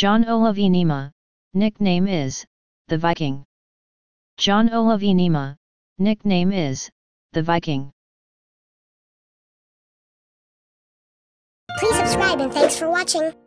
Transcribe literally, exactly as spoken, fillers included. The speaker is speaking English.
John Olav Einemo, nickname is, the Viking. John Olav Einemo, nickname is, the Viking. Please subscribe and thanks for watching.